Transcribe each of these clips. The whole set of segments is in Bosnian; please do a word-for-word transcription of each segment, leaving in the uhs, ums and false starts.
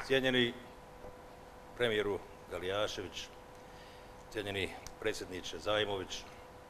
Cijenjeni premijeru Galijašević, cijenjeni predsjedniče Zajmović,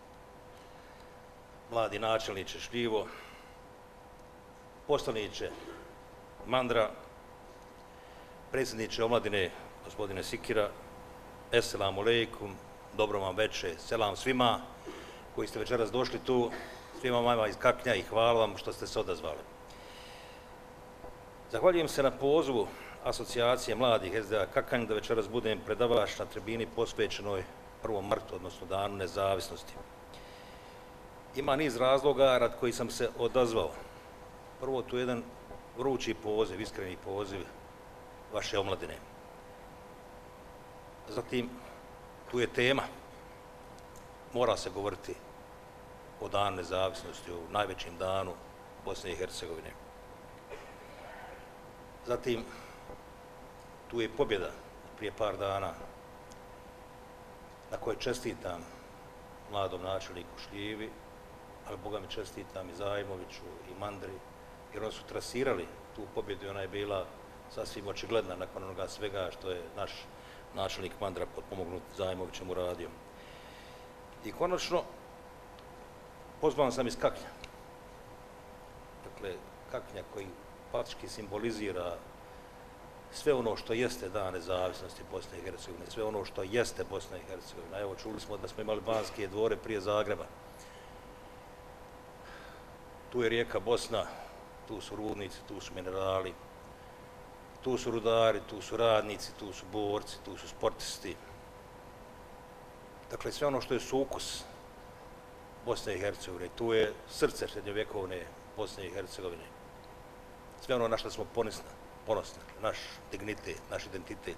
mladi načelniče Šljivo, poslaniče Mandra, predsjedniče omladine gospodine Sikira, Esselamu alejkum, dobro vam veče, selam svima koji ste večeras došli tu, svima vama iz Kaknja i hvala vam što ste se odazvali. Zahvaljujem se na pozivu Asocijacije mladih es de a Kakanj da večeras budem predavač na tribini posvećenoj prvom martu, odnosno Danu nezavisnosti. Ima niz razloga rad koji sam se odazvao. Prvo, tu je jedan vrući poziv, iskreni poziv vaše omladine. Zatim, tu je tema. Mora se govoriti o Danu nezavisnosti, o najvećem danu Bosne i Hercegovine. Zatim, tu je pobjeda prije par dana na kojoj čestitam mladom načelniku Šljivi, ali Boga mi čestitam i Zajmoviću i Mandri, jer oni su trasirali tu pobjedu i ona je bila sasvim očigledna nakon onoga svega što je naš načelnik Mandra potpomognut Zajmovićem uradio. I konačno, pozvan sam iz Kaknja. Dakle, Kaknja koji faktički simbolizira sve ono što jeste Dan nezavisnosti Bosne i Hercegovine, sve ono što jeste Bosna i Hercegovina. Evo, čuli smo da smo imali Banske dvore prije Zagreba. Tu je rijeka Bosna, tu su rudnici, tu su minerali, tu su rudari, tu su radnici, tu su borci, tu su sportisti. Dakle, sve ono što je sukus Bosne i Hercegovine, tu je srce srednjovjekovne Bosne i Hercegovine. Sve ono na što smo ponosni, ponosni, naš dignitet, naš identitet.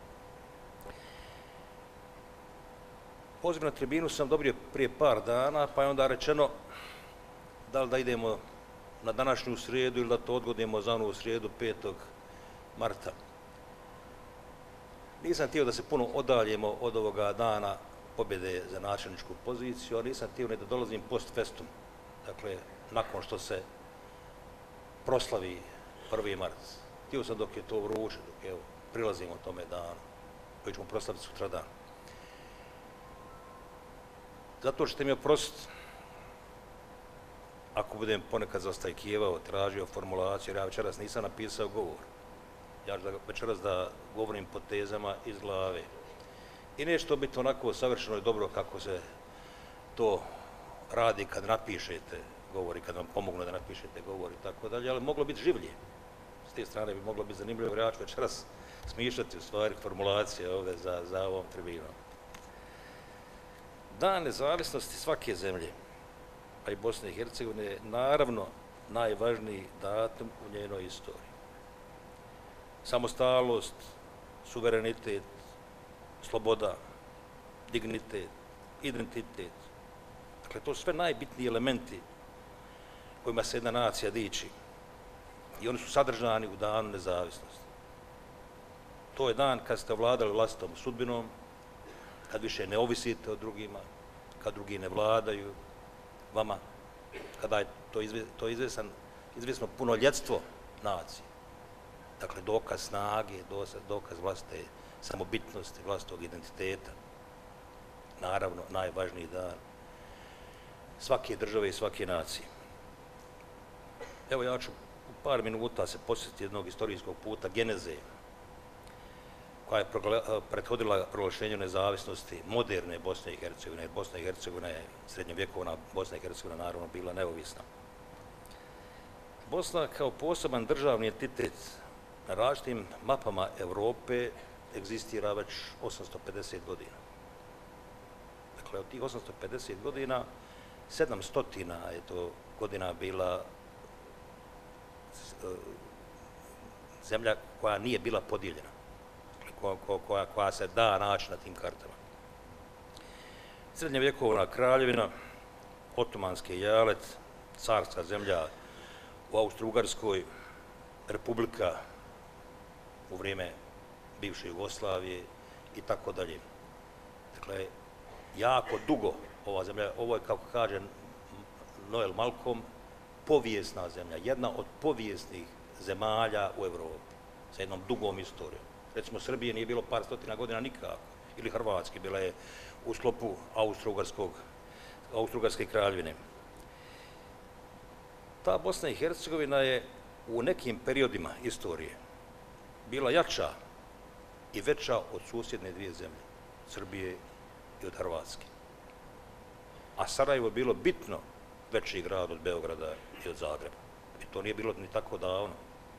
Poziv na tribinu sam dobio prije par dana, pa je onda rečeno da li da idemo na današnju srijedu ili da to odgodimo za onu srijedu petog marta. Nisam htio da se puno odaljemo od ovoga dana pobjede za načelničku poziciju, a nisam htio ni da dolazim post festum, dakle, nakon što se proslavi prvi mart. Htio sam dok je to vruće, dok evo, prilazimo tome danu, koji ćemo proslaviti sutra dan. Zato ćete mi oprostiti ako budem ponekad zastajkivao, tražio formulaciju, jer ja večeras nisam napisao govor. Ja ću da, večeras da govorim po tezama iz glave. I neće to biti onako savršeno i dobro kako se to radi kad napišete govor i kad vam pomognu da napišete govor i tako dalje, ali moglo biti življe. S te strane bi moglo biti zanimljivo, jer ja ću večeras smišljati u stvari formulacije ovdje za, za ovom tribinom. Dan nezavisnosti svake zemlje, pa i Bosne i Hercegovine, je naravno najvažniji datum u njenoj istoriji. Samostalnost, suverenitet, sloboda, dignitet, identitet. Dakle, to su sve najbitniji elementi kojima se jedna nacija diči. I oni su sadržani u Danu nezavisnosti. To je dan kad ste ovladali vlastitom sudbinom, kad više ne ovisite od drugima, kad drugi ne vladaju vama, kada je to, izve, to izvesan, izvesno punoljetstvo nacije. Dakle, dokaz snage, dokaz vlastite samobitnosti, vlastitog identiteta. Naravno, najvažniji dan svake države i svake nacije. Evo, ja ću u par minuta se posjetiti jednog istorijskog puta geneze koja je prethodila proglašenju nezavisnosti moderne Bosne i Hercegovine, jer Bosna i Hercegovina je srednjovjekovna, Bosna i Hercegovina naravno bila neovisna. Bosna kao poseban državni entitet na različitim mapama Evrope egzistira već osamsto pedeset godina. Dakle, od tih osamsto pedeset godina, sedamsto je to godina bila zemlja koja nije bila podijeljena, koja, koja se da naći na tim kartama. Srednjevjekovna kraljevina, otomanski jalet, carska zemlja u Austro-Ugarskoj, republika u vrijeme bivše Jugoslavije i tako dalje. Dakle, jako dugo ova zemlja, ovo je, kako kaže Noel Malcolm, povijesna zemlja, jedna od povijesnih zemalja u Evropi. sa jednom dugom istorijom. Recimo, Srbije nije bilo par stotina godina nikako, ili Hrvatske, bila je u sklopu Austro-Ugarske kraljevine. Ta Bosna i Hercegovina je u nekim periodima istorije bila jača i veća od susjedne dvije zemlje, Srbije i od Hrvatske. A Sarajevo je bilo bitno veći grad od Beograda i od Zagreba. I to nije bilo ni tako davno.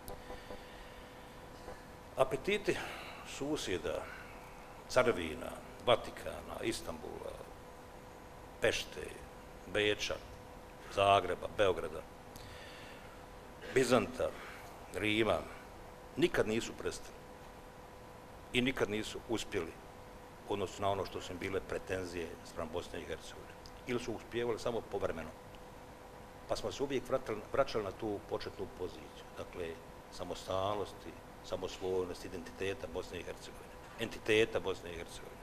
Apetiti susjeda, Carvina, Vatikana, Istanbula, Pešte, Beča, Zagreba, Beograda, Bizanta, Rima, nikad nisu prestali i nikad nisu uspjeli odnosno na ono što su im bile pretenzije spram Bosne i Hercegovine. Ili su uspjevali samo povremeno. Pa smo se uvijek vraćali na tu početnu poziciju. Dakle, samostalnosti, samosvojnosti, identiteta Bosne i Hercegovine. Entiteta Bosne i Hercegovine.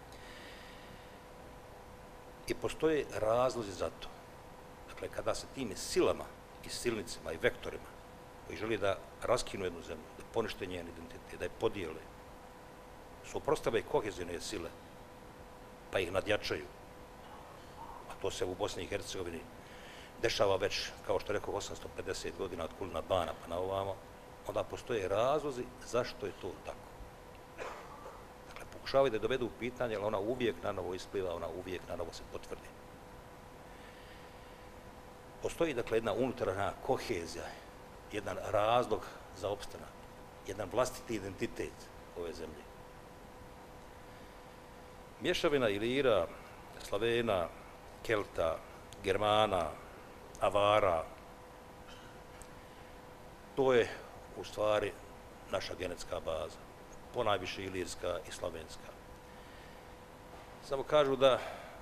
I postoje razlozi za to. Dakle, kada se tim silama i silnicima i vektorima koji želi da raskinu jednu zemlju, da ponište njen identitet, da je podijele, suprotstave kohezijne sile, pa ih nadjačaju. A to se u Bosni i Hercegovini dešava već, kao što rekao, osamsto pedeset godina od Kulina Bana pa na ovamo, onda postoje razlozi zašto je to tako. Dakle, pokušavaju da je dovedu u pitanje, ali ona uvijek na novo ispliva, ona uvijek na novo se potvrdi. Postoji, dakle, jedna unutarnja kohezija, jedan razlog za opstanak, jedan vlastiti identitet ove zemlje. Mješavina Ilira, Slavena, Kelta, Germana, Avara, to je u stvari naša genetska baza, ponajviše ilirska i slavenska. Samo kažu da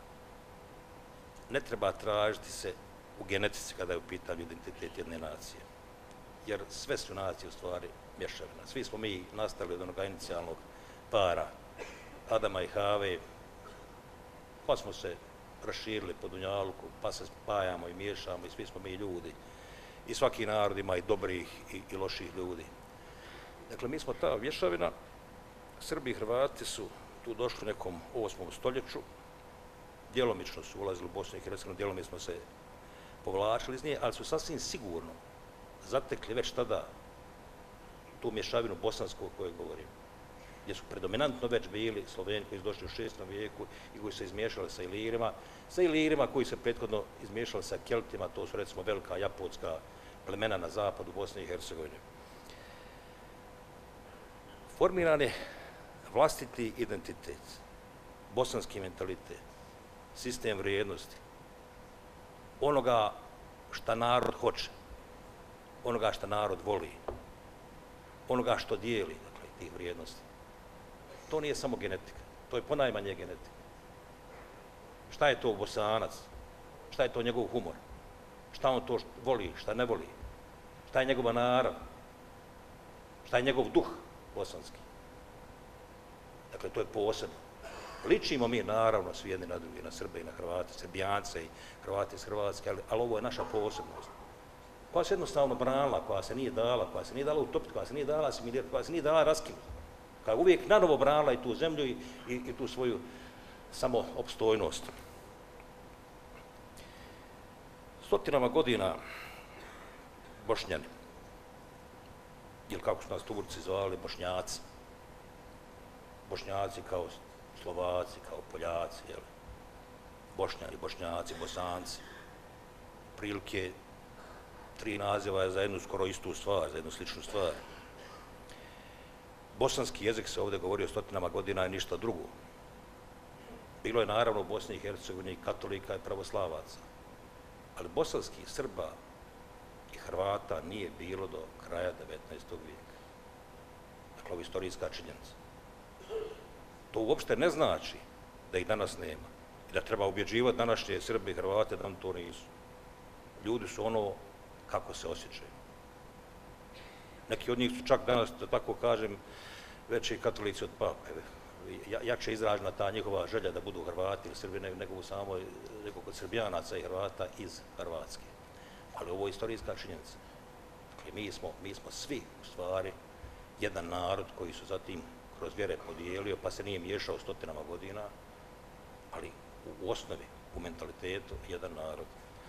ne treba tražiti se u genetici kada je u pitanju identitet jedne nacije, jer sve su nacije u stvari mješavina. Svi smo mi nastali od onog inicijalnog para Adama i Have, pa smo se raširili po dunjaluku, pa se spajamo i miješamo i svi smo mi ljudi. I svaki narod ima i dobrih i, i loših ljudi. Dakle, mi smo ta mješavina. Srbi i Hrvati su tu došli u nekom osmom stoljeću. Djelomično su ulazili u Bosnu i Hercegovinu, djelomično smo se povlačili iz nje, ali su sasvim sigurno zatekli već tada tu mješavinu bosansku o kojoj govorim, gdje su predominantno već bili Sloveni koji su došli u šestom vijeku i koji su izmiješali sa Ilirima, sa Ilirima koji su prethodno izmiješali sa Keltima, to su recimo velika japotska plemena na zapadu Bosne i Hercegovine. Formiran je vlastiti identitet, bosanski mentalitet, sistem vrijednosti, onoga šta narod hoće, onoga šta narod voli, onoga što dijeli, dakle, tih vrijednosti. To nije samo genetika, to je ponajmanje genetika. Šta je to Bosanac? Šta je to njegov humor? Šta on to voli, šta ne voli? Šta je njegova narav? Šta je njegov duh bosanski? Dakle, to je posebno. Ličimo mi, naravno, svi jedni na drugi, na Srbe i na Hrvate, Srbijance i Hrvate iz Hrvatske, ali, ali ovo je naša posebnost. Koja se jednostavno branila, koja se nije dala, koja se nije dala utopiti, koja se nije dala asimilirati, koja se nije dala raskinuti. Koja je uvijek nanovo branila i tu zemlju i, i, i tu svoju samoopstojnost. Stotinama godina Bošnjani, ili kako su nas Turci zvali, Bošnjaci, Bošnjaci kao Slovaci, kao Poljaci, jel? Bošnjani, Bošnjaci, Bosanci, prilike tri naziva je za jednu skoro istu stvar, za jednu sličnu stvar. Bosanski jezik se ovdje govori o stotinama godina i ništa drugo. Bilo je naravno u Bosni i Hercegovini katolika i pravoslavaca, ali bosanskih Srba i Hrvata nije bilo do kraja devetnaestog vijeka. Dakle, ovo je istorijska činjenica. To uopšte ne znači da ih danas nema i da treba ubjeđivati današnje Srbe i Hrvate da nam to nisu. Ljudi su ono kako se osjećaju. Neki od njih su čak danas, da tako kažem, veći katolici od pape. Jače izražena ta njihova želja da budu Hrvati ili Srbi nego u samoj, nego kod Srbijanaca i Hrvata iz Hrvatske. Ali ovo je istorijska činjenica. Dakle, mi smo, mi smo svi, u stvari, jedan narod koji su zatim kroz vjere podijelio, pa se nije miješao stotinama godina, ali u osnovi, u mentalitetu, jedan narod.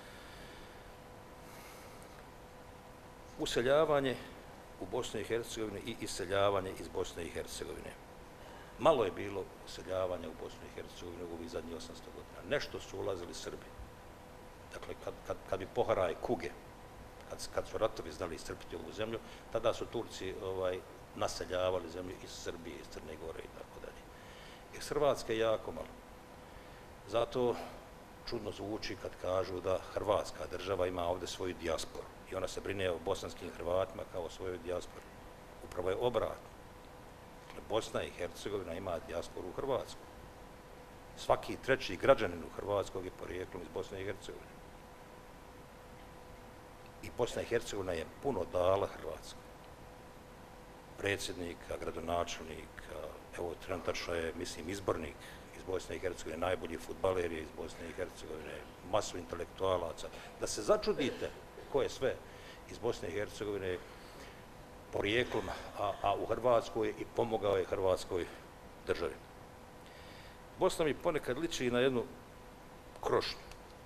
Useljavanje u Bosni i Hercegovini i iseljavanje iz Bosne i Hercegovine. Malo je bilo useljavanja u Bosni i Hercegovini u ovih zadnjih osamsto godina. Nešto su ulazili Srbi. Dakle, kad, kad, kad bi Poharaj kuge, kad, kad su ratovi znali iscrpiti ovu zemlju, tada su Turci ovaj, naseljavali zemlju iz Srbije, iz Crne Gore i tako dalje. Iz Hrvatske jako malo. Zato čudno zvuči kad kažu da Hrvatska država ima ovdje svoju dijasporu i ona se brine o bosanskim Hrvatima kao o svojoj dijaspori. Upravo je obratno. Dakle, Bosna i Hercegovina ima dijasporu u Hrvatskoj. Svaki treći građanin u Hrvatskoj je porijeklom iz Bosne i Hercegovine. I Bosna i Hercegovina je puno dala Hrvatskoj. Predsjednika, gradonačelnika, evo trenutačno je, mislim, izbornik iz Bosne i Hercegovine, najbolji fudbaler je iz Bosne i Hercegovine, masu intelektualaca. Da se začudite ko je sve iz Bosne i Hercegovine porijeklom, a, a u Hrvatskoj i pomogao je Hrvatskoj državi. Bosna mi ponekad liči na jednu krošnju,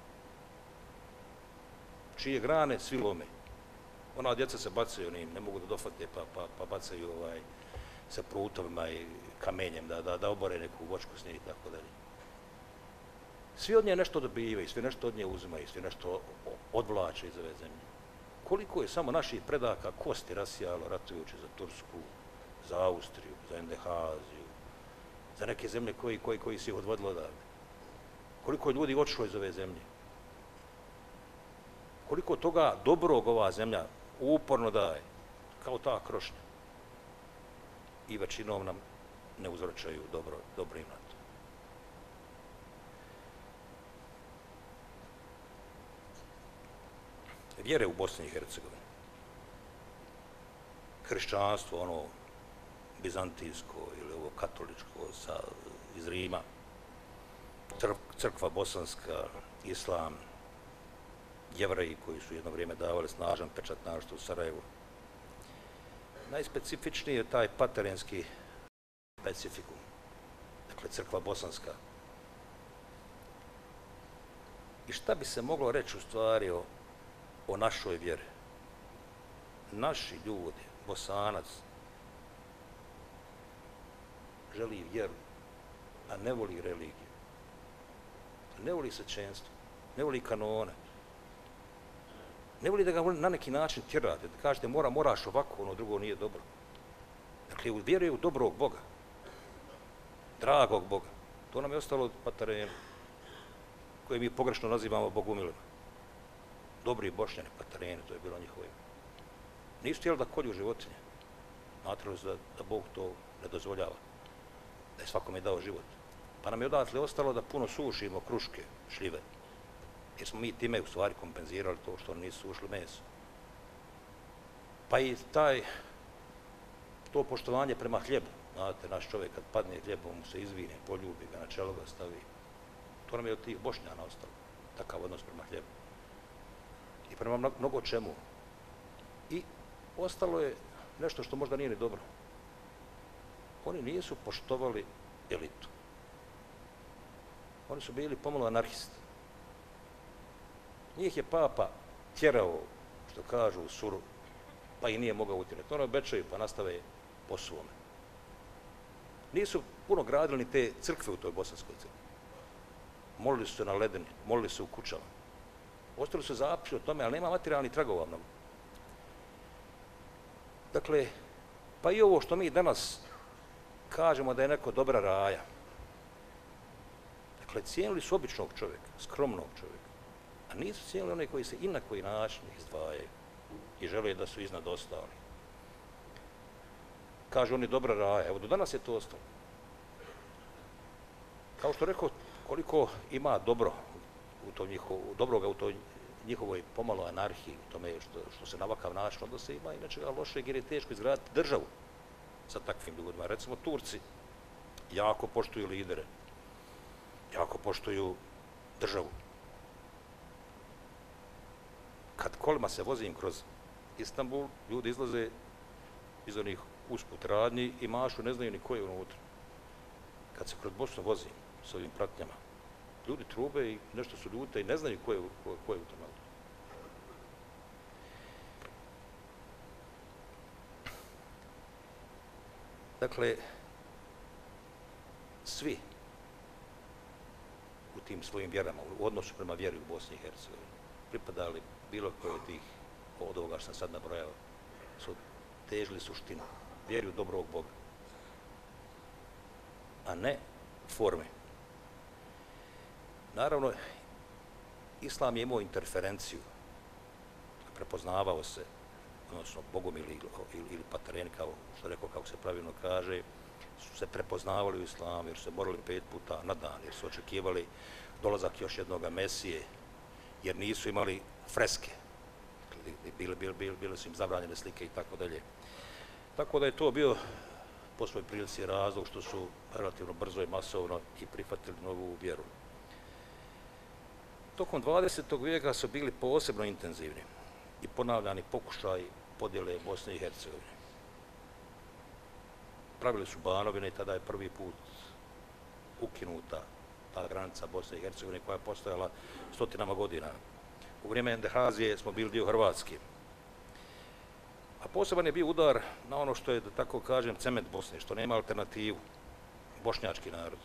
čije grane svi lome. Ona djeca se bacaju onim, ne mogu da dofate, pa, pa, pa bacaju ovaj, sa prutovima i kamenjem, da, da, da obore neku vočku s nje i tako dalje. Svi od nje nešto dobivaju, svi nešto od nje uzimaju, svi nešto odvlače iz ove zemlje. Koliko je samo naših predaka kosti rasijalo ratujući za Tursku, za Austriju, za Endehaziju, za neke zemlje koji, koji, koji si ih odvodilo odavde. Koliko je ljudi otišlo iz ove zemlje. Koliko toga dobrog ova zemlja uporno daje, kao ta krošnja. I većinom nam ne uzvraćaju dobro, dobro im na to. Vjere u Bosni i Hercegovini. Hrišćanstvo, ono bizantijsko ili ovo katoličko sa, iz Rima, crkva bosanska, islam, Jevreji koji su jedno vrijeme davali snažan pečat naročito u Sarajevu. Najspecifičniji je taj paterenski specifikum, dakle crkva bosanska. I šta bi se moglo reći u stvari o, o našoj vjeri? Naši ljudi, Bosanac, želi vjeru, a ne voli religiju. Ne voli svećenstvo, ne voli kanone. Ne voli da ga na neki način tjerate, da kažete mora, moraš ovako, ono drugo nije dobro. Dakle, vjeruje u dobrog Boga, dragog Boga. To nam je ostalo od Patarena, koje mi pogrešno nazivamo bogumilima. Dobri Bošnjani, Patareni, to je bilo njihovo ime. Nisu htjeli da kolju životinje. Smatrali su da, da Bog to ne dozvoljava, da je svakome dao život. Pa nam je odatle ostalo da puno sušimo kruške, šljive. Jer smo mi time u stvari kompenzirali to što nisu ušli meso. Pa i taj, to poštovanje prema hljebu. Znate, naš čovjek kad padne hljebom mu se izvine, poljubi ga, na čelo ga stavi. To nam je od tih Bošnjana ostalo, takav odnos prema hljebu. I prema mnogo čemu. I ostalo je nešto što možda nije ni dobro. Oni nisu poštovali elitu. Oni su bili pomalo anarhisti. Njih je papa tjerao, što kažu, u suru, pa i nije mogao utjerati. Ono obećaju, pa nastave po svome. Nisu puno gradili ni te crkve u toj bosanskoj crkvi. Molili su se na ledini, molili su u kućama. Ostali su zapisi o tome, ali nema materijalnih tragova mnogo. Dakle, pa i ovo što mi danas kažemo da je neko dobra raja. Dakle, cijenili su običnog čovjeka, skromnog čovjeka. A nisu cijenili one koji se i na koji način izdvajaju i žele da su iznad ostali. Kažu oni dobra raja, evo do danas je to ostalo. Kao što rekao, koliko ima dobro u to njihovo, dobroga u toj njihovoj pomalo anarhiji, u tome što, što se na ovakav način odnose, ima i nečega lošeg jer je teško izgraditi državu sa takvim ljudima. Recimo, Turci jako poštuju lidere, jako poštuju državu. Kad kolima se vozim kroz Istanbul, ljudi izlaze iz onih usput radnji i mašu, ne znaju ni ko je unutra. Kad se kroz Bosnu vozi s ovim pratnjama, ljudi trube i nešto su ljute i ne znaju ko je, ko, ko je u tom autu. Dakle, svi u tim svojim vjerama, u odnosu prema vjeri u Bosni i Hercegovini, pripadali bilo koje od tih, od ovoga što sam sad nabrojao, su težili suštinu, vjeri u dobrog Boga, a ne forme. Naravno, Islam je imao interferenciju, prepoznavao se, odnosno Bogomil ili, ili, ili Patareni, kao što rekao, kako se pravilno kaže, su se prepoznavali u islamu, jer su se morali pet puta na dan, jer su očekivali dolazak još jednog Mesije, jer nisu imali freske, bile, bile, bile, bile su im zabranjene slike i tako dalje. Tako da je to bio po svoj prilici razlog što su relativno brzo i masovno i prihvatili novu vjeru. Tokom dvadesetog vijeka su bili posebno intenzivni i ponavljani pokušaj podjele Bosne i Hercegovine. Pravili su Banovine i tada je prvi put ukinuta ta granica Bosne i Hercegovine koja je postojala stotinama godina. U vrijeme Endehazije smo bili dio Hrvatske. A poseban je bio udar na ono što je, da tako kažem, cement Bosne, što nema alternativu, bošnjački narod.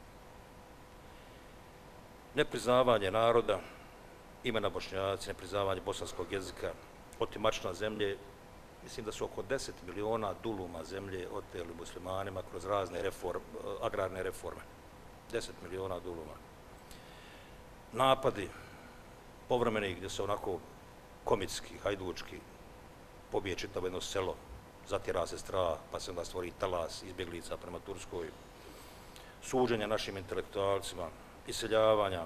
Nepriznavanje naroda, imena Bošnjaci, nepriznavanje bosanskog jezika, otimačina zemlje, mislim da su oko deset miliona duluma zemlje oteli muslimanima kroz razne reform, agrarne reforme. deset miliona duluma. Napadi povremeni gdje se onako komitski, hajdučki, pobije čitavo jedno selo, zatjera se strah, pa se onda stvori talas izbjeglica prema Turskoj, suđenja našim intelektualcima, iseljavanja,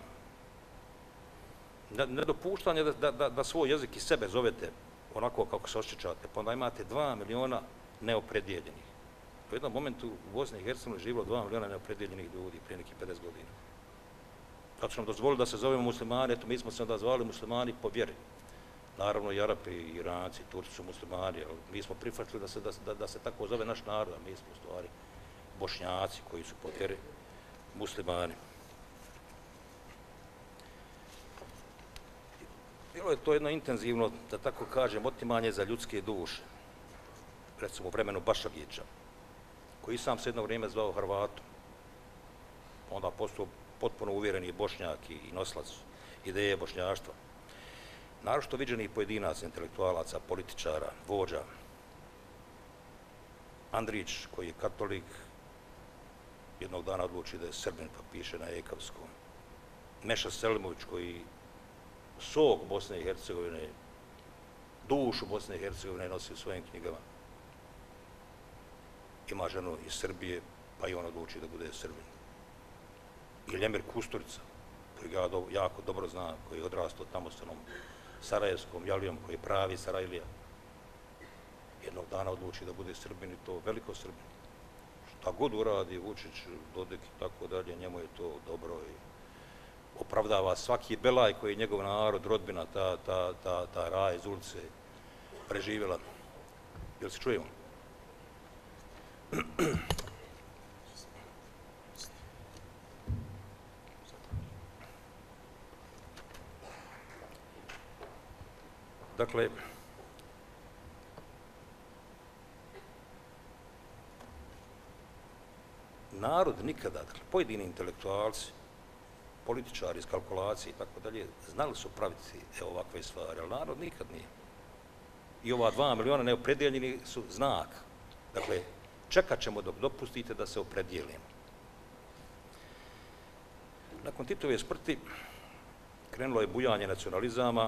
nedopuštanje da, da, da svoj jezik i sebe zovete onako kako se osjećate, pa onda imate dva miliona neopredijeljenih. U jednom momentu u Bosni i Hercegovini živilo dva miliona neopredijeljenih ljudi prije nekih pedeset godina. Kad su nam dozvolili da se zovemo muslimani, eto mi smo se onda zvali muslimani po vjeri. Naravno i Arapi, i Iranci, i Turci su muslimani, ali mi smo prihvatili da se, da, da se tako zove naš narod, a mi smo u stvari Bošnjaci koji su po vjeri muslimani. Bilo je to jedno intenzivno, da tako kažem, otimanje za ljudske duše. Recimo u vremenu Bašagića, koji sam se jedno vrijeme zvao Hrvatom. Onda postao potpuno uvjereni Bošnjak i noslac ideje bošnjaštva. Naročito viđenih pojedinaca, intelektualaca, političara, vođa. Andrić, koji je katolik, jednog dana odluči da je Srbin, pa piše na ekavskom. Meša Selimović, koji sok Bosne i Hercegovine, dušu Bosne i Hercegovine nosi u svojim knjigama. Ima ženu iz Srbije, pa i on odluči da bude Srbin. I Ljemir Kusturica, koji ga do, jako dobro zna, koji je odrastao tamo s onom sarajevskom Jalijom, koji je pravi Sarajlija. Jednog dana odluči da bude Srbin i to veliko Srbin. Šta god uradi, Vučić, Dodik i tako dalje, njemu je to dobro i opravdava svaki belaj koji je njegov narod, rodbina, ta, ta, ta, ta raj iz ulice preživjela. Jel se čujemo? Dakle, narod nikada, dakle, pojedini intelektualci, političari iz kalkulacije i tako dalje, znali su praviti evo, ovakve stvari, ali narod nikad nije. I ova dva miliona neopredijeljeni su znak. Dakle, čekat ćemo dok dopustite da se opredijelimo. Nakon Titove smrti krenulo je bujanje nacionalizama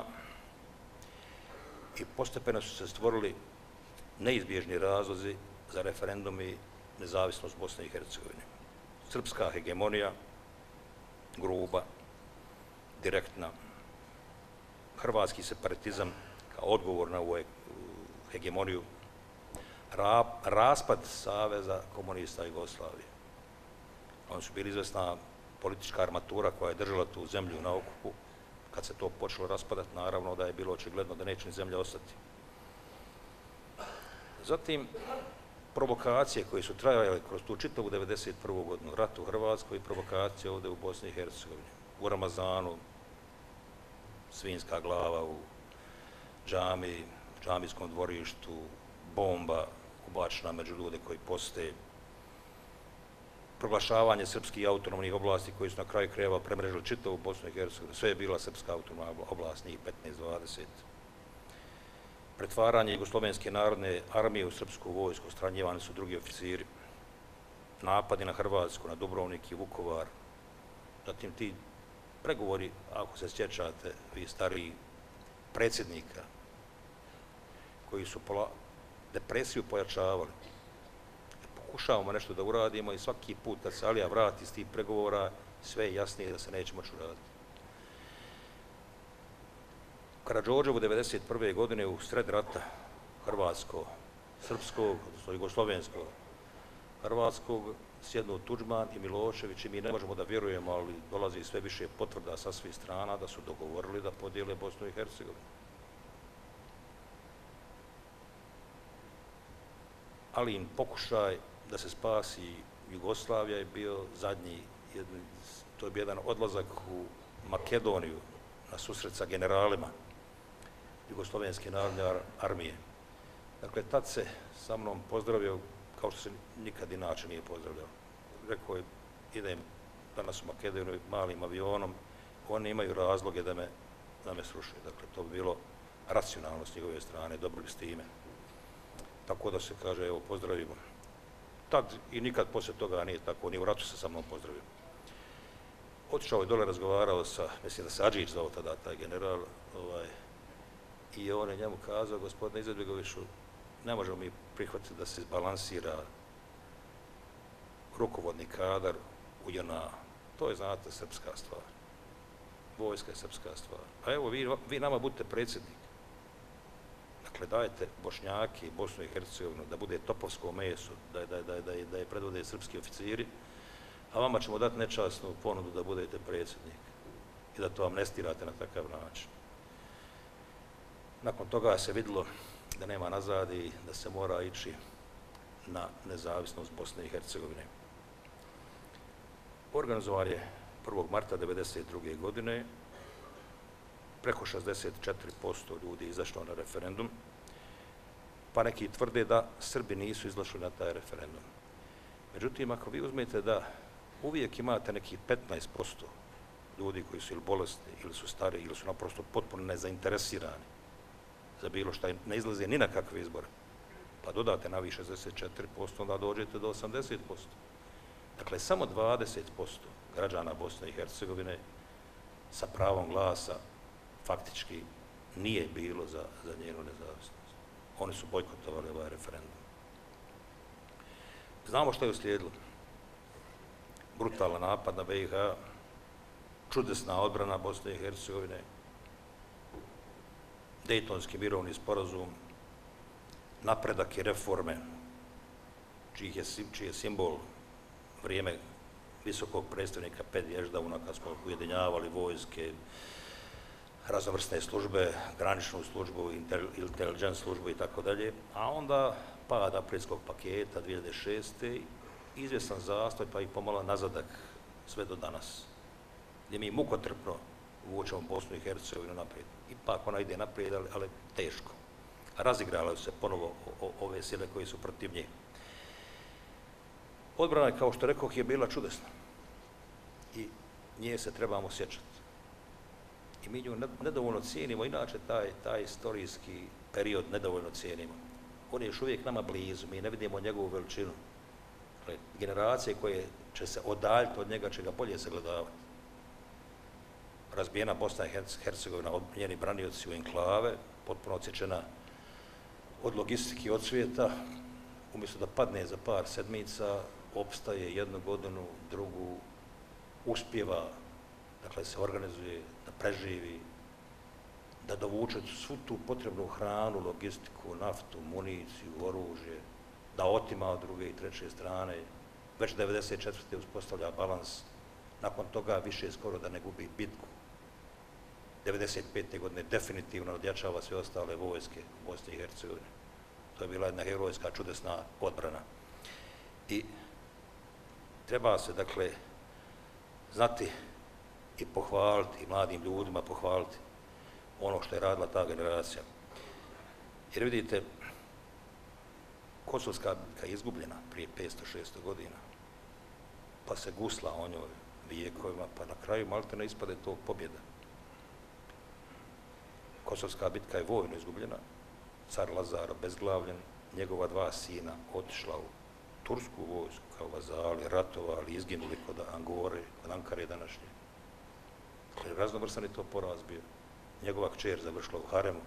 i postepeno su se stvorili neizbježni razlozi za referendum i nezavisnost Bosne i Hercegovine. Srpska hegemonija, gruba, direktna, hrvatski separatizam kao odgovor na ovu hegemoniju, ra, raspad Saveza komunista Jugoslavije. Oni su bili izvesna politička armatura koja je držala tu zemlju na okupu. Kad se to počelo raspadati, naravno da je bilo očigledno da neće ni zemlja ostati. Zatim, provokacije koje su trajale kroz tu čitavu devedeset prvu godinu, rat u Hrvatskoj i provokacije ovdje u Bosni i Hercegovini. U Ramazanu, svinjska glava u džami, džamijskom dvorištu, bomba ubačena među ljude koji poste, proglašavanje srpskih autonomnih oblasti koji su na kraju krajeva premrežili čitavu Bosnu i Hercegovinu. Sve je bila srpska autonomna oblast, njih petnaest dvadeset. Pretvaranje Jugoslovenske narodne armije u srpsku vojsku, stranjivani su drugi oficiri. Napadi na Hrvatsku, na Dubrovnik i Vukovar. Zatim ti pregovori, ako se sjećate, vi stariji predsjednika, koji su depresiju pojačavali. Pokušavamo nešto da uradimo i svaki put kad se Alija vrati iz tih pregovora, sve je jasnije da se neće moći uraditi. U Karađorđevu devedeset prve godine u sred rata hrvatsko-srpskog, odnosno jugoslovenskog, hrvatskog, sjednu Tuđman i Milošević i mi ne možemo da vjerujemo, ali dolazi sve više potvrda sa svih strana da su dogovorili da podijele Bosnu i Hercegovinu. Ali im pokušaj da se spasi Jugoslavija je bio zadnji, to je bio jedan odlazak u Makedoniju na susret sa generalima Jugoslovenske narodne armije. Dakle, tad se sa mnom pozdravio kao što se nikad inače nije pozdravljao. Rekao je, idem danas u Makedoniju malim avionom, oni imaju razloge da me, da me srušaju. Dakle, to bi bilo racionalno s njegove strane, dobro bi s time. Tako da se kaže, evo, pozdravimo. Tad i nikad poslije toga nije tako, ni u ratu se sa mnom pozdravio. Otišao je dole, razgovarao sa, mislim da se Adžić zvao tada, taj general, ovaj, i on je njemu kazao, gospodine Izetbegoviću, ne možemo mi prihvatiti da se izbalansira rukovodni kadar u J N A. To je, znate, srpska stvar. Vojska je srpska stvar. A evo, vi, vi nama budete predsjednik. Dakle, dajte Bošnjaki, Bosnu i Hercegovinu, da bude topovsko meso, da, da, da, da, da je predvode srpski oficiri, a vama ćemo dati nečasnu ponudu da budete predsjednik i da to amnestirate na takav način. Nakon toga se vidjelo da nema nazad i da se mora ići na nezavisnost Bosne i Hercegovine. Organizovan je prvog marta devedeset druge godine, preko šezdeset četiri posto ljudi izašlo na referendum, pa neki tvrde da Srbi nisu izašli na taj referendum. Međutim, ako vi uzmete da uvijek imate neki petnaest posto ljudi koji su ili bolesni, ili su stari, ili su naprosto potpuno nezainteresirani za bilo šta, ne izlaze ni na kakve izbore, pa dodate na vi šezdeset četiri posto, onda dođete do osamdeset posto. Dakle, samo dvadeset posto građana Bosne i Hercegovine sa pravom glasa faktički nije bilo za, za njenu nezavisnost. Oni su bojkotovali ovaj referendum. Znamo što je uslijedilo. Brutalan napad na B i H, čudesna odbrana Bosne i Hercegovine, Dejtonski mirovni sporazum, napredak i reforme, čiji je, čiji je simbol vrijeme visokog predstavnika Pedi Ešdauna, kad smo ujedinjavali vojske, raznovrsne službe, graničnu službu, intelligence službu i tako dalje, a onda pad aprilskog paketa dvije hiljade šeste. izvjestan zastoj pa i pomalo nazadak sve do danas, gdje mi mukotrpno vučemo Bosnu i Hercegovinu naprijed. Ipak ona ide naprijed, ali, ali teško. Razigrale se ponovo o, o, ove sile koji su protiv nje. Odbrana, kao što rekoh, je bila čudesna i nje se trebamo sjećati. I mi nju nedovoljno cijenimo, inače taj, taj istorijski period nedovoljno cijenimo. On je još uvijek nama blizu, mi ne vidimo njegovu veličinu. Generacije koje će se odaljiti od njega će ga bolje sagledavati. Razbijena Bosna i Hercegovina, njeni branioci u enklave, potpuno odsječena od logistike i od svijeta, umjesto da padne za par sedmica, opstaje jednu godinu, drugu, uspjeva, dakle se organizuje, da preživi, da dovuče svu tu potrebnu hranu, logistiku, naftu, municiju, oružje, da otima od druge i treće strane. Već devedeset četvrte uspostavlja balans, nakon toga više skoro da ne gubi bitku. devedeset pete godine definitivno odjačava sve ostale vojske u Bosni i Hercegovini. To je bila jedna herojska, čudesna odbrana. I treba se, dakle, znati i pohvaliti, i mladim ljudima pohvaliti ono što je radila ta generacija. Jer vidite, Kosovska bitka je izgubljena prije petsto šesto godina, pa se gusla o njoj vijekovima, pa na kraju maltene ispade to pobjeda. Kosovska bitka je vojno izgubljena, car Lazar obezglavljen, njegova dva sina otišla u tursku vojsku kao vazali, ratovali, izginuli kod Angore, kod Ankare današnje. Dakle, raznovrsan je to poraz bio. Njegova kćer završila u haremu.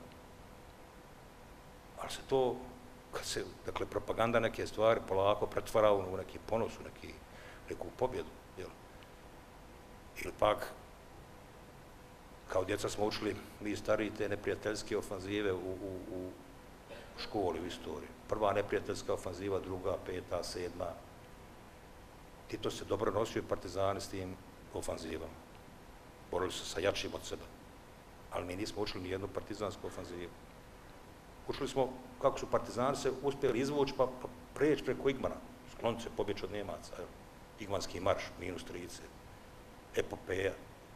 Ali se to, kad se, dakle, propaganda neke stvari polako pretvara u neki ponos, u neki, neku pobjedu, jel? Ili pak, kao djeca smo učili, mi stariji, te neprijateljske ofanzive u, u, u školi, u istoriji. Prva neprijateljska ofanziva, druga, peta, sedma. Tito se dobro nosio i partizani s tim ofanzivama. Borili su sa jačim od sebe. Ali mi nismo učili ni jednu partizansku ofanzivu. Učili smo kako su partizani se uspjeli izvući pa, pa preći preko Igmana, skloniti se, pobjeći od Njemaca. Evo. Igmanski marš, minus trideset, epopeja.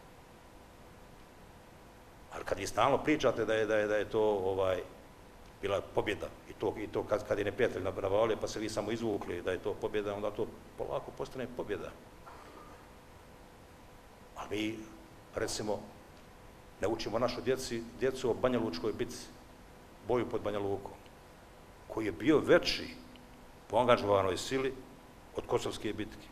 Ali kad vi stalno pričate da je, da je, da je to ovaj, bila pobjeda i to, i to kad, kad je neprijatelj navalio pa se vi samo izvukli da je to pobjeda, onda to polako postane pobjeda. Ali mi, recimo, ne učimo našu djeci, djecu o Banja Lučkoj bitci, boju pod Banja Lukom, koji je bio veći po angažovanoj sili od Kosovske bitke,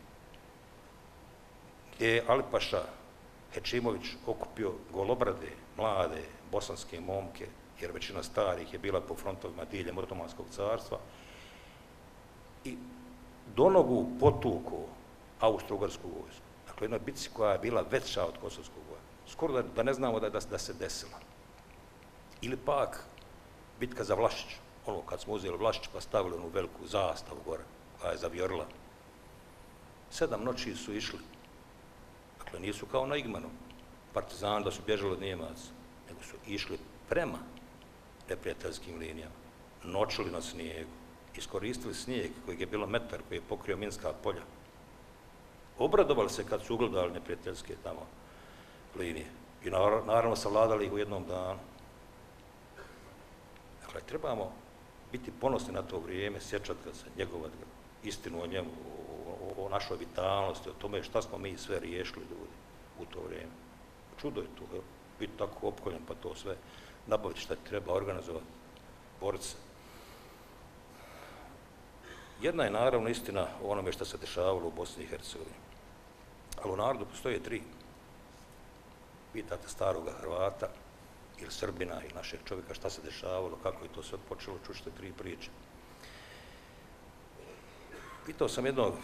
gdje je Alipaša Hečimović okupio golobrade, mlade, bosanske momke, jer većina starih je bila po frontovima diljem Otomanskog carstva, i do nogu potuku Austro-Ugarsku vojsku. Dakle, jednoj bitci koja je bila veća od Kosovskog vojska. Skoro da, da ne znamo da, da, da se desila. Ili pak bitka za Vlašić, ono kad smo uzeli Vlašić pa stavili onu veliku zastavu gore, koja je zavijorila. Sedam noći su išli. Dakle, nisu kao na Igmanu, partizani da su bježali od Njemaca, nego su išli prema neprijateljskim linijama, noćili na snijegu, iskoristili snijeg kojeg je bilo metar, koji je pokrio minska polja. Obradovali se kad su ugledali neprijateljske tamo linije i naravno savladali ih u jednom danu. Dakle, trebamo biti ponosni na to vrijeme, sjećati ga se, njegovati ga, istinu o njemu, o, o našoj vitalnosti, o tome šta smo mi sve riješili ljudi u to vrijeme. Čudo je to, biti tako opkoljen pa to sve nabaviti šta treba organizovati, boriti se. Jedna je naravno istina o onome što se dešavalo u Bosni i Hercegovini. Ali u narodu postoje tri. Pitate staroga Hrvata ili Srbina ili našeg čovjeka šta se dešavalo, kako je to sve počelo, čućete tri priče. Pitao sam jednog,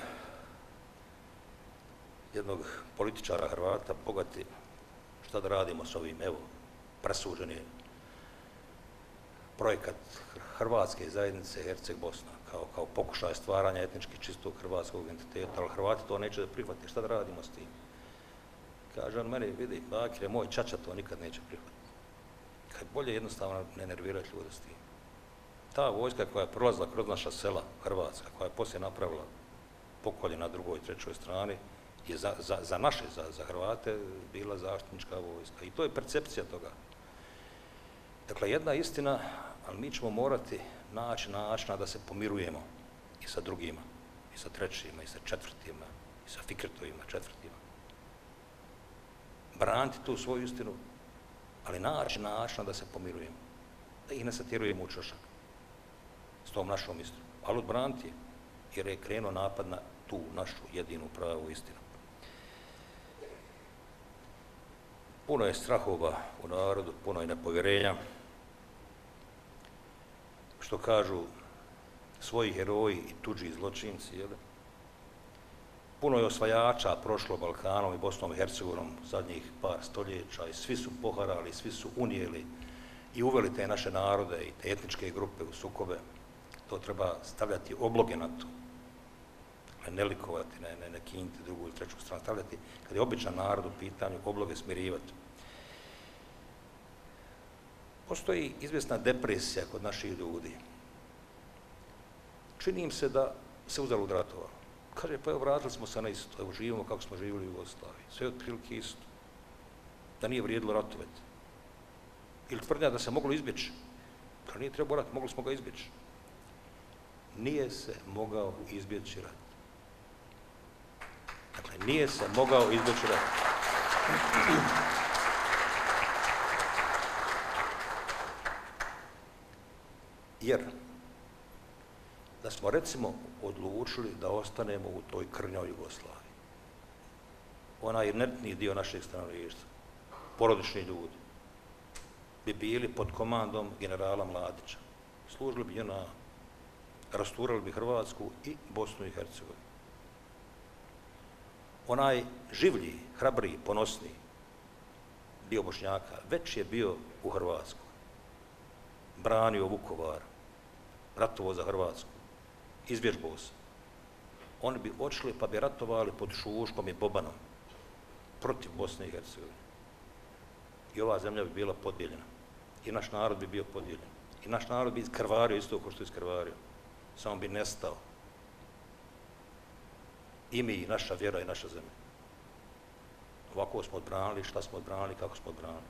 jednog političara Hrvata, bogati, šta da radimo s ovim, evo, presuđen je projekat Hrvatske zajednice Herceg-Bosna, kao, kao pokušaj stvaranja etnički čistog hrvatskog identiteta, ali Hrvati to neće da prihvati, šta da radimo s tim? Kaže on meni, vidi, Bakire, moj čača to nikad neće prihvatiti. Kad bolje jednostavno ne nervirati ljude s tim. Ta vojska koja je prolazila kroz naša sela, Hrvatska, koja je poslije napravila pokolje na drugoj i trećoj strani, je za, za, za naše, za, za Hrvate, bila zaštitnička vojska. I to je percepcija toga. Dakle, jedna istina, ali mi ćemo morati naći načina da se pomirujemo i sa drugima, i sa trećima, i sa četvrtima, i sa fikretovima, četvrtima. Braniti tu svoju istinu, ali naći načina da se pomirujemo, da ih ne satirujemo u čošak s tom našom istinom. Ali odbraniti je, jer je krenuo napad na tu našu jedinu pravu istinu. Puno je strahova u narodu, puno je nepovjerenja. Što kažu svoji heroji i tuđi zločinci, jel? Puno je osvajača prošlo Balkanom i Bosnom i Hercegovinom zadnjih par stoljeća i svi su poharali, svi su unijeli i uveli te naše narode i te etničke grupe u sukobe. To treba stavljati obloge na to. Dakle, ne likovati, ne, ne, ne kiniti drugu ili treću stranu, stavljati, kad je običan narod u pitanju, obloge smirivati. Postoji izvjesna depresija kod naših ljudi. čini im se da se uzalud ratovalo. Kaže, pa evo, vratili smo se na isto, evo, živimo kako smo živjeli u Jugoslaviji. Sve je otprilike isto. Da nije vrijedilo ratovati. Ili tvrdnja da se moglo izbjeći. Kad nije trebao rat, mogli smo ga izbjeći. Nije se mogao izbjeći rat. Dakle, nije se mogao izbjeći rat. Jer da smo, recimo, odlučili da ostanemo u toj krnjoj Jugoslaviji. Onaj inertniji dio našeg stanovništva, porodični ljudi, bi bili pod komandom generala Mladića. Služili bi na, rasturali bi Hrvatsku i Bosnu i Hercegovinu. Onaj življi, hrabriji, ponosniji dio Bošnjaka već je bio u Hrvatskoj. Branio Vukovar, ratovo za Hrvatsku, izvježbao se. Oni bi odšli pa bi ratovali pod Šuškom i Bobanom protiv Bosne i Hercegovine. I ova zemlja bi bila podijeljena. I naš narod bi bio podijeljen. I naš narod bi iskrvario isto kao što je iskrvario. Samo bi nestao. I mi, i naša vjera, i naša zemlja. Ovako smo odbranili, šta smo odbranili, kako smo odbranili.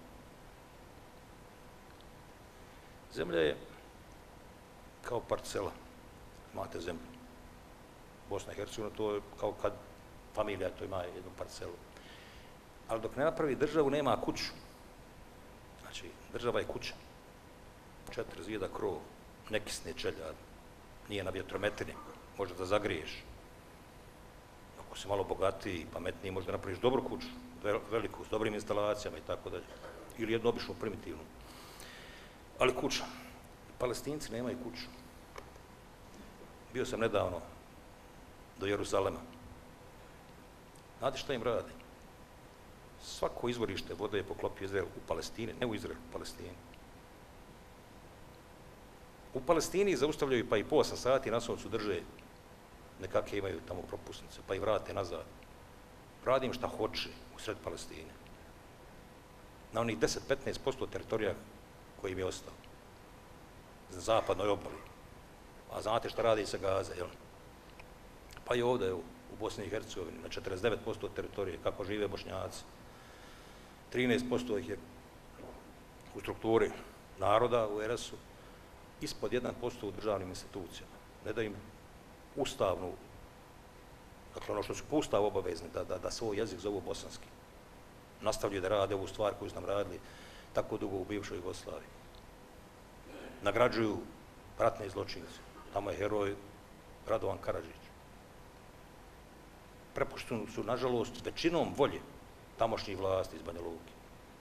Zemlja je kao parcela. Imate zemlju. Bosna i Hercegovina, to je kao kad familija to ima jednu parcelu. Ali dok ne napravi državu, nema kuću. Znači, država je kuća. Četiri zida, krov, nekisne čeljad, nije na vjetrometini, može da zagriješ. Ako si malo bogatiji, pametniji, možda napraviš dobru kuću, veliku, s dobrim instalacijama i tako dalje. Ili jednu običnu, primitivnu. Ali kuća. Palestinci nemaju kuću. Bio sam nedavno do Jeruzalema. Znate šta im radi? Svako izvorište vode je poklopio Izrael u Palestini, ne u Izraelu, u Palestini. U Palestini zaustavljaju pa i po osam sati, na suncu drže nekakve imaju tamo propusnice, pa i vrate nazad. Radi im šta hoće u sred Palestine. Na onih deset do petnaest posto teritorija koji im je ostao. Na zapadnoj obali. A znate šta radi sa Gaza, jel? Pa i ovdje u Bosni i Hercegovini, na četrdeset devet posto teritorije, kako žive Bošnjaci. trinaest posto ih je u strukturi naroda u er es u, ispod jedan posto u državnim institucijama. Ne da im ustavnu, dakle ono što su po ustavu obavezni, da, da, da svoj jezik zovu bosanski. Nastavljaju da rade ovu stvar koju su nam radili tako dugo u bivšoj Jugoslaviji. Nagrađuju ratne zločince. Tamo je heroj Radovan Karadžić. Prepušteni su, nažalost, većinom volje tamošnjih vlasti iz Banja Luke.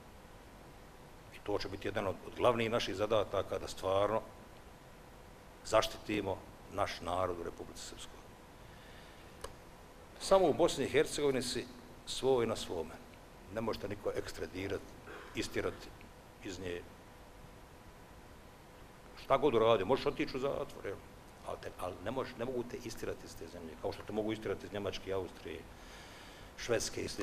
I to će biti jedan od, od glavnih naših zadataka da stvarno zaštitimo naš narod u Republici Srpskoj. Samo u Bosni i Hercegovini si svoj na svome. Ne možete niko ekstradirati, istirati iz nje. Šta god uradi, možeš otići u zatvor, jel? Ali, te, ali ne, možeš, ne mogu te istirati iz te zemlje, kao što te mogu istirati iz Njemačke, Austrije, Švedske i sl.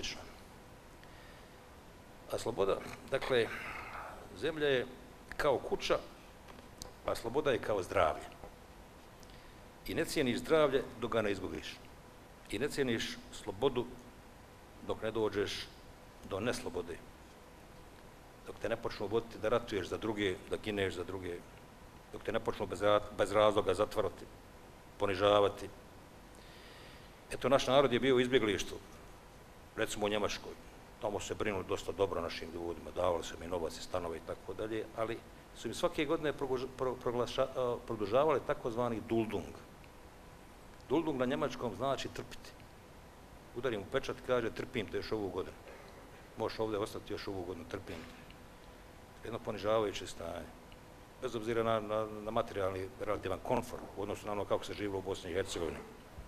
A sloboda, dakle, zemlja je kao kuća, a sloboda je kao zdravlje. I ne cijeniš zdravlje dok ga ne izgubiš. I ne cijeniš slobodu dok ne dođeš do neslobode. Dok te ne počnu voditi da ratuješ za druge, da gineš za druge, dok te ne počnu bez, bez razloga zatvarati, ponižavati. Eto, naš narod je bio u izbjeglištu, recimo u Njemačkoj. Tamo se brinuli dosta dobro našim ljudima, davali su im novac i stanove i tako dalje, ali su im svake godine produžavali takozvani duldung. Duldung na njemačkom znači trpiti. Udarim u pečat i kaže trpim te još ovu godinu. Možeš ovdje ostati još ovu godinu, trpim te. Jedno ponižavajuće stanje. Bez obzira na, na, na materijalni relativan komfort u odnosu na ono kako se živilo u Bosni i Hercegovini.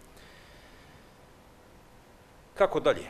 Kako dalje?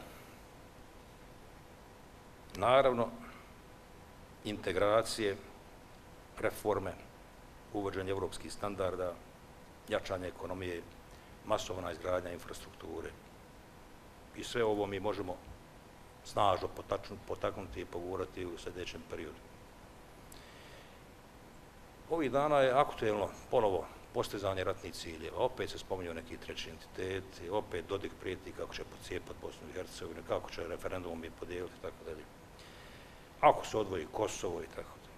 Naravno, integracije, reforme, uvođenje evropskih standarda, jačanje ekonomije, masovna izgradnja infrastrukture. I sve ovo mi možemo snažno potaknuti i pogurati u sljedećem periodu. Ovih dana je aktuelno ponovo postizanje ratnih ciljeva. Opet se spominju neki treći entiteti, opet Dodik prijeti kako će pocijepati Bosnu i Hercegovinu, kako će referendum i podijeliti i tako dalje. Ako se odvoji Kosovo i tako dalje.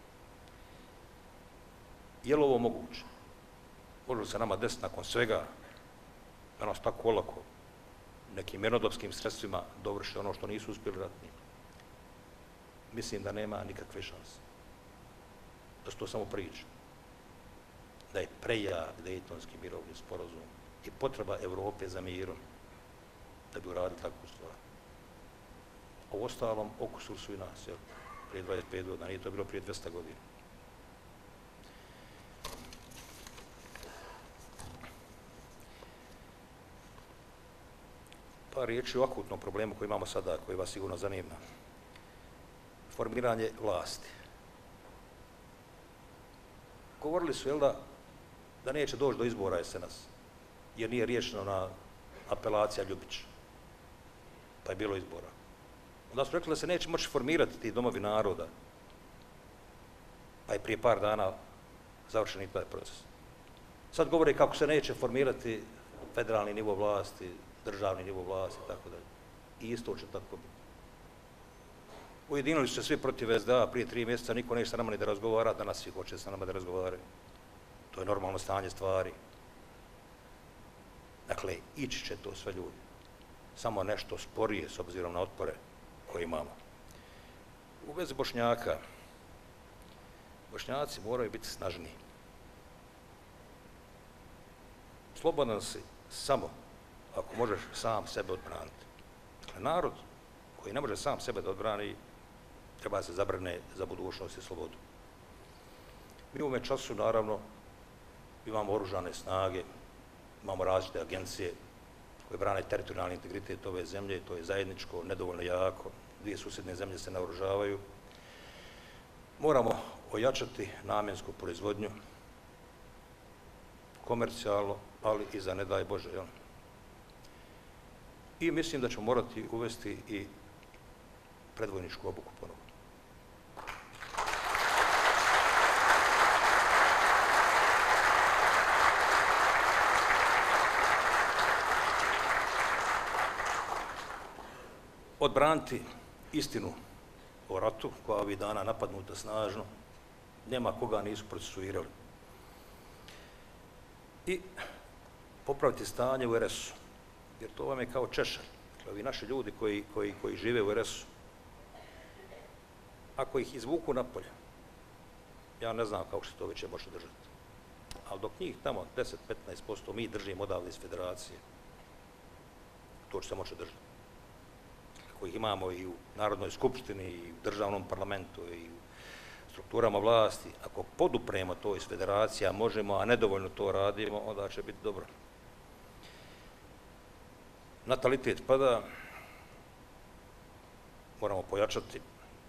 Je li ovo moguće? Može li se nama desiti nakon svega, da nas tako olako nekim mirnodopskim sredstvima dovrši ono što nisu uspjeli ratnim? Mislim da nema nikakve šanse. Da su to samo priče. Da je prejak Dejtonski mirovni sporazum i potreba Evrope za mirom da bi uradili takvu stvar. A u ostalom, okusur su i nas, jel? Prije dvadeset pet godina, nije to bilo prije dvjesto godina. Par riječi o akutnom problemu koji imamo sada, koji vas sigurno zanima. Formiranje vlasti. Govorili su, jel da, da neće doći do izbora jesenas, jer nije riješeno na apelacija Ljubić, pa je bilo izbora. Onda su rekli da se neće moći formirati ti domovi naroda, pa je prije par dana završen i taj proces. Sad govore kako se neće formirati federalni nivo vlasti, državni nivo vlasti i tako dalje. I isto će tako biti. Ujedinili su se svi protiv S D A prije tri mjeseca, niko neće sa nama ni da razgovara, danas svi hoće sa nama da razgovaraju. To je normalno stanje stvari. Dakle, ići će to sve ljudi. Samo nešto sporije s obzirom na otpore koje imamo. U vezi Bošnjaka, Bošnjaci moraju biti snažniji. Slobodan si samo ako možeš sam sebe odbraniti. Dakle, narod koji ne može sam sebe da odbrani, treba se zabrane za budućnost i slobodu. Mi u ovome času, naravno, imamo oružane snage, imamo različite agencije koje brane teritorijalni integritet ove zemlje, to je zajedničko, nedovoljno jako, dvije susjedne zemlje se naoružavaju. Moramo ojačati namjensku proizvodnju, komercijalno, ali i za ne daj Bože. Jel? I mislim da ćemo morati uvesti i predvojničku obuku ponovno. Odbraniti istinu o ratu, koja ovih dana napadnuta snažno, nema koga nisu procesuirali. I popraviti stanje u R S-u, jer to vam je kao češar. Dakle, ovi naši ljudi koji, koji, koji žive u R S-u, ako ih izvuku napolje, ja ne znam kako se to već može držati, ali dok njih tamo deset do petnaest posto mi držimo odavde iz federacije, to će se moći držati. Kojih imamo i u Narodnoj skupštini, i u državnom parlamentu, i u strukturama vlasti, ako podupremo to iz federacija, možemo, a nedovoljno to radimo, onda će biti dobro. Natalitet pada, moramo pojačati.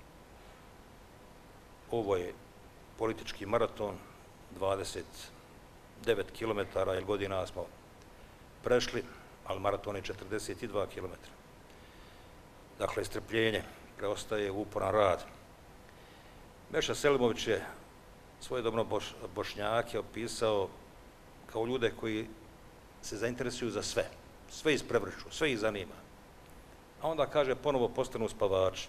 Ovo je politički maraton, dvadeset devet kilometara, jer godina smo prešli, ali maraton je četrdeset dva kilometra. Dakle, strpljenje, preostaje uporan rad. Meša Selimović je svojedobno boš, Bošnjake opisao kao ljude koji se zainteresuju za sve, sve isprevrću, sve ih zanima. A onda kaže, ponovo postanu spavači.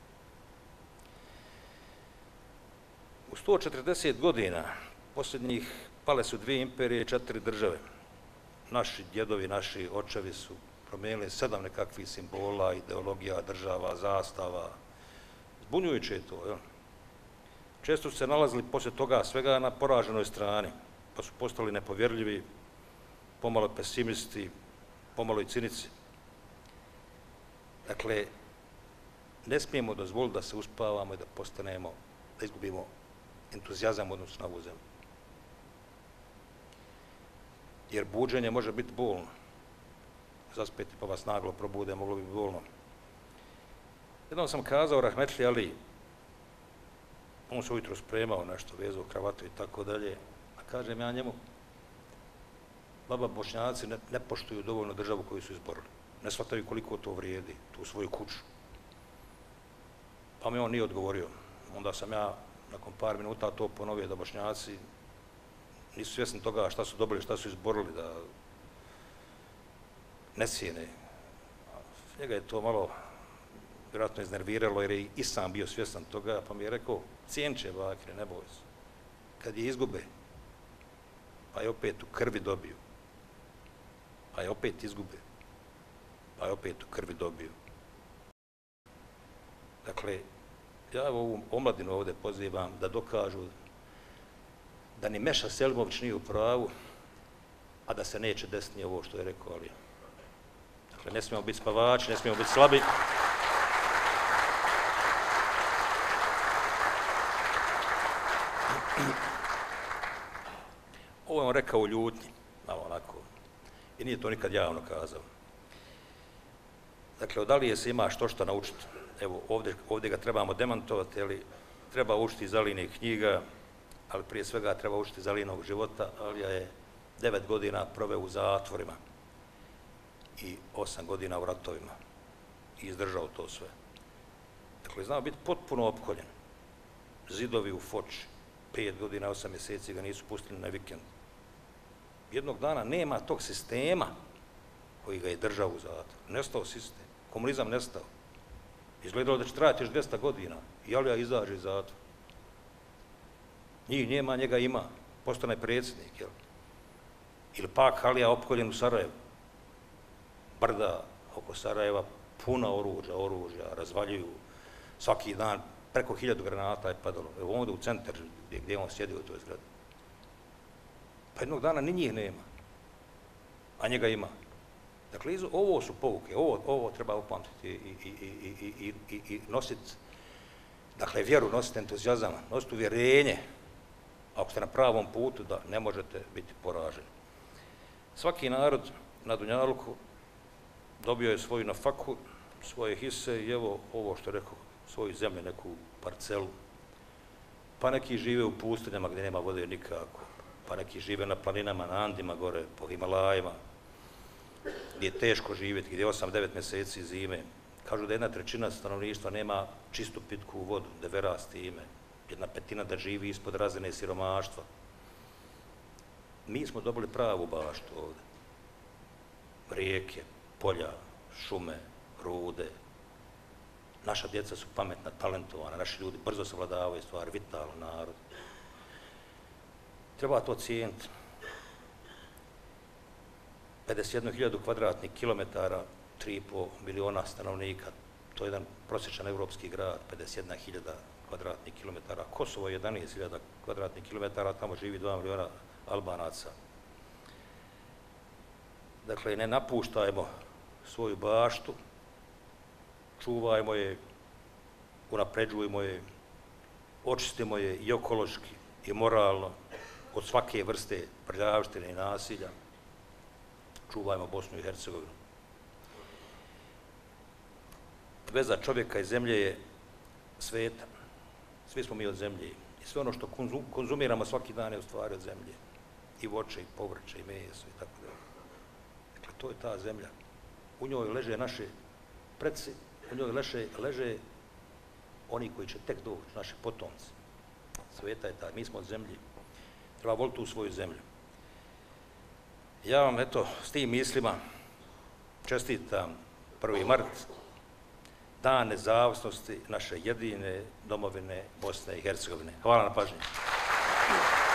U sto četrdeset godina posljednjih pale su dvije imperije i četiri države. Naši djedovi, naši očevi su promijenili sedam nekakvih simbola, ideologija, država, zastava. Zbunjujuće je to, jel? Često su se nalazili poslije toga svega na poraženoj strani, pa su postali nepovjerljivi, pomalo pesimisti, pomalo i cinici. Dakle, ne smijemo dozvoliti da se uspavamo i da postanemo, da izgubimo entuzijazam u odnosu na ovu zemlju. Jer buđenje može biti bolno. Zaspeti pa vas naglo probude, moglo bi bolno. Jednom sam kazao Rahmetli Ali, on se ujutro spremao nešto, vezao kravatu i tako dalje, a kažem ja njemu, baba, Bošnjaci ne, ne poštuju dovoljno državu koju su izborili. Ne shvataju koliko to vrijedi, tu svoju kuću. Pa mi on nije odgovorio. Onda sam ja nakon par minuta to ponovio da Bošnjaci nisu svjesni toga šta su dobili, šta su izborili, da ne cijene. Njega je to malo vjerojatno iznerviralo jer je i sam bio svjestan toga, pa mi je rekao, cijenit će bakre, ne boj se. Kad je izgube, pa je opet u krvi dobiju, pa je opet izgube, pa je opet u krvi dobiju. Dakle, ja ovu omladinu ovdje pozivam da dokažu da ni Meša Selimović nije u pravu, a da se neće desiti ovo što je rekao Alija. Dakle, ne smijemo biti spavači, ne smijemo biti slabi. Ovo je on rekao u ljutnji, malo onako, i nije to nikad javno kazao. Dakle, od Alije se ima što što naučiti. Evo, ovdje, ovdje ga trebamo demantovati, ali treba učiti iz Alijinih knjiga, ali prije svega treba učiti iz Alijinog života. Alija je devet godina proveo u zatvorima i osam godina u ratovima i izdržao to sve. Dakle, znao biti potpuno opkoljen. Zidovi u Foči, pet godina, osam mjeseci ga nisu pustili na vikend. Jednog dana nema tog sistema koji ga je držao u zatvoru. Nestao sistem. Komunizam nestao. Izgledalo da će trajati još dvjesto godina i Alija izađe iz zatvora. Njih nema, njega ima. Postane predsjednik, jel? Ili pak Alija opkoljen u Sarajevu. Brda oko Sarajeva, puna oružja, oružja, razvaljuju. Svaki dan preko hiljadu granata je padalo. Evo ovdje u centar gdje, gdje on sjedio u toj zgradi. Pa jednog dana ni njih nema, a njega ima. Dakle, ovo su pouke, ovo, ovo treba upamtiti i, i, i, i, i, i nositi, dakle, vjeru, nositi entuzijazam, nositi uvjerenje, ako ste na pravom putu, da ne možete biti poraženi. Svaki narod na Dunjaluku dobio je svoju nafaku, svoje hise i evo ovo što rekao, svoju zemlju, neku parcelu. Pa neki žive u pustinjama gdje nema vode nikako, pa neki žive na planinama, na Andima gore, po Himalajima, gdje je teško živjeti, gdje je osam devet mjeseci zime. Kažu da jedna trećina stanovništva nema čistu pitku vodu, da vera s time. Jedna petina da živi ispod razine siromaštva. Mi smo dobili pravu baštu ovdje. Rijeke, polja, šume, rude. Naša djeca su pametna, talentovana, naši ljudi brzo savladavaju stvari, vitalan narod. Treba to cijeniti. pedeset jednu hiljadu kvadratnih kilometara, tri i pol miliona stanovnika, to je jedan prosječan evropski grad, pedeset jedna hiljada kvadratnih kilometara. Kosovo je jedanaest hiljada kvadratnih kilometara, tamo živi dva miliona Albanaca. Dakle, ne napuštajmo svoju baštu, čuvajmo je, unapređujmo je, očistimo je i ekološki i moralno od svake vrste prljavštine i nasilja. Čuvajmo Bosnu i Hercegovinu. Veza čovjeka i zemlje je sveta. Svi smo mi od zemlje. I sve ono što konzumiramo svaki dan je u stvari od zemlje. I voće, i povrće, i meso, i tako dalje. Dakle, to je ta zemlja. U njoj leže naše preci, u njoj leže, leže oni koji će tek doći, naši potomci. Sveta je ta. Mi smo od zemlje. Treba voliti tu svoju zemlju. Ja vam, eto, s tim mislima čestitam prvi mart, dan nezavisnosti naše jedine domovine Bosne i Hercegovine. Hvala na pažnji.